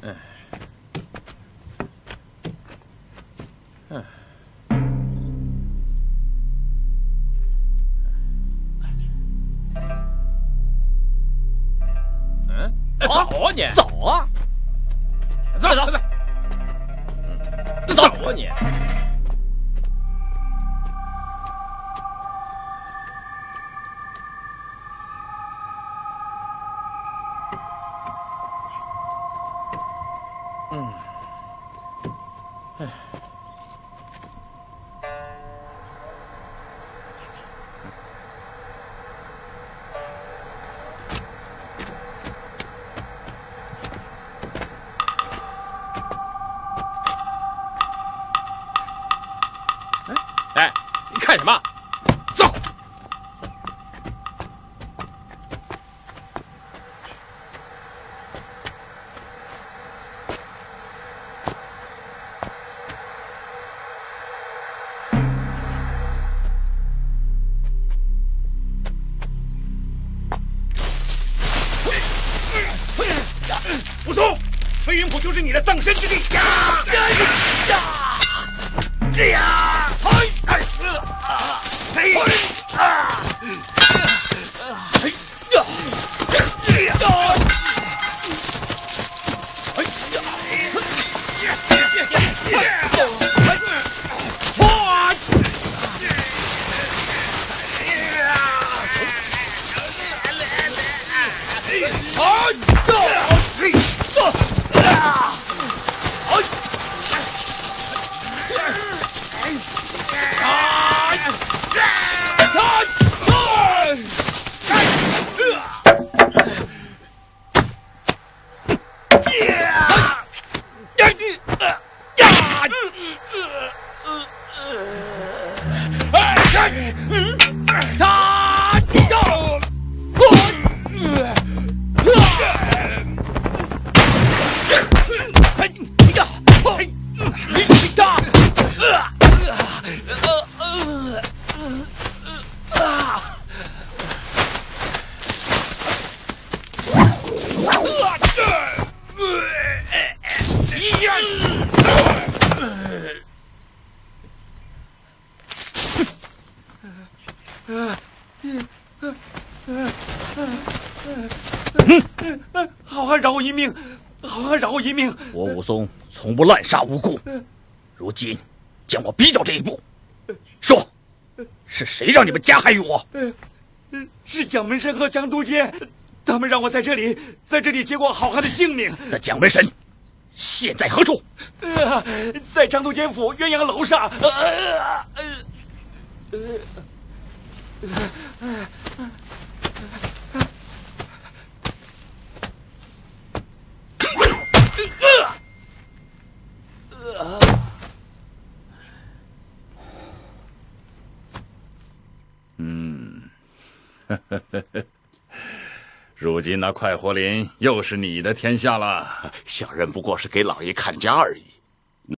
走啊你！ 走啊！ 走走走！走啊你！哎，你看什么？走！ 武松，飞云浦就是你的葬身之地。 好汉饶我一命，好汉饶我一命！ 我武松从不滥杀无辜，如今将我逼到这一步，说，是谁让你们加害于我？ 是蒋门神和张都监，他们让我在这里结果好汉的性命。 那蒋门神现在何处？ 在张都监府鸳鸯楼上。 如今那快活林又是你的天下了。 小人不过是给老爷看家而已。